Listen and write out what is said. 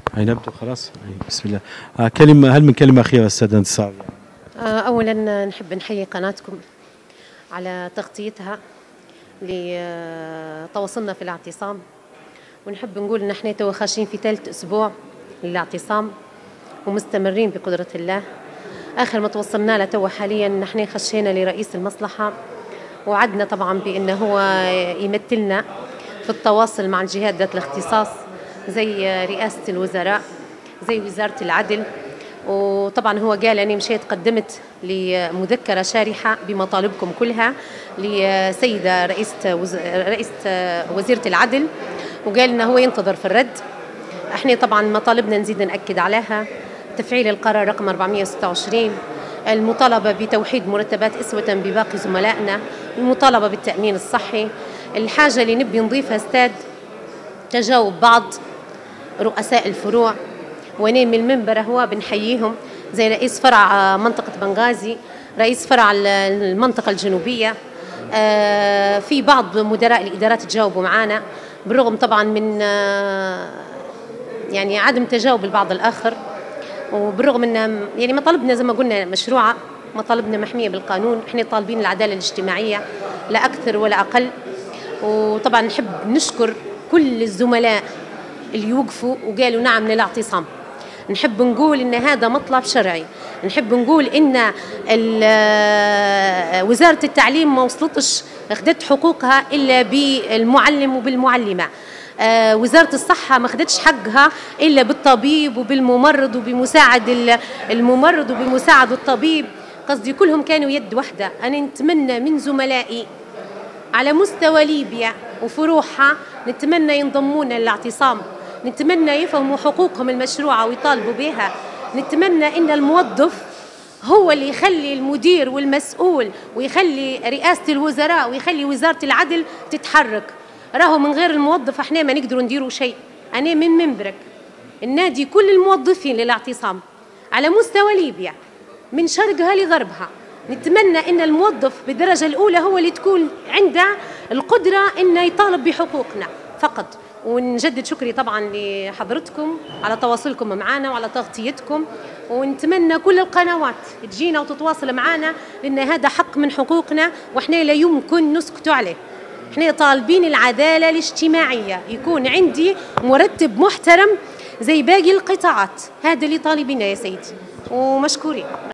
هاي نبدأ خلاص. بسم الله. كلمة، هل من كلمة أخيرة أستاذ انتصار؟ أولا نحب نحيي قناتكم على تغطيتها لتواصلنا في الاعتصام، ونحب نقول ان احنا تو خاشين في ثالث اسبوع للاعتصام ومستمرين بقدرة الله. اخر ما توصلنا له تو حاليا نحن خشينا لرئيس المصلحة، وعدنا طبعا بانه هو يمثلنا في التواصل مع الجهات ذات الاختصاص زي رئاسة الوزراء، زي وزارة العدل. وطبعا هو قال أني مشيت قدمت لمذكرة شارحة بمطالبكم كلها لسيدة رئيسة وزيرة العدل، وقال أنه هو ينتظر في الرد. احنا طبعا مطالبنا نزيد نأكد عليها: تفعيل القرار رقم 426، المطالبة بتوحيد مرتبات أسوة بباقي زملائنا، المطالبة بالتأمين الصحي. الحاجة اللي نبي نضيفها استاذ تجاوب بعض رؤساء الفروع، وانا من المنبر هو بنحييهم، زي رئيس فرع منطقة بنغازي، رئيس فرع المنطقة الجنوبية. في بعض مدراء الإدارات تجاوبوا معنا بالرغم طبعا من يعني عدم تجاوب البعض الآخر، وبالرغم ان يعني مطالبنا زي ما قلنا مشروعة، مطالبنا محمية بالقانون. احنا طالبين العدالة الاجتماعية لا أكثر ولا أقل. وطبعا نحب نشكر كل الزملاء اللي يوقفوا وقالوا نعم للاعتصام. نحب نقول إن هذا مطلب شرعي، نحب نقول إن وزارة التعليم ما وصلتش أخذت حقوقها إلا بالمعلم وبالمعلمة. وزارة الصحة ما أخذتش حقها إلا بالطبيب وبالممرض وبمساعد الممرض وبمساعد الطبيب. قصدي كلهم كانوا يد واحدة. أنا نتمنى من زملائي على مستوى ليبيا وفروعها، نتمنى ينضمون للاعتصام، نتمنى يفهموا حقوقهم المشروعة ويطالبوا بها. نتمنى إن الموظف هو اللي يخلي المدير والمسؤول ويخلي رئاسة الوزراء ويخلي وزارة العدل تتحرك. راهو من غير الموظف احنا ما نقدروا نديروا شيء. أنا من منبرك النادي كل الموظفين للاعتصام على مستوى ليبيا من شرقها لغربها. نتمنى إن الموظف بالدرجة الأولى هو اللي تكون عنده القدرة إنه يطالب بحقوقنا فقط. ونجدد شكري طبعا لحضرتكم على تواصلكم معنا وعلى تغطيتكم، ونتمنى كل القنوات تجينا وتتواصل معنا، لأن هذا حق من حقوقنا وإحنا لا يمكن نسكت عليه. إحنا طالبين العدالة الاجتماعية، يكون عندي مرتب محترم زي باقي القطاعات. هذا اللي طالبينه يا سيدي، ومشكورين.